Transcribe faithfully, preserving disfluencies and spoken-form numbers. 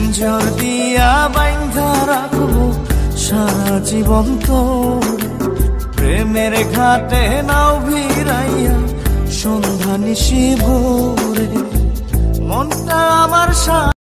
পিঞ্জর দিয়া বাইন্ধা রাখবো সারা জীবন তোর। প্রেমের ঘাটে নাও ভিড়াইয়া সন্ধ্যা নিশি ভোরে মনটা আমার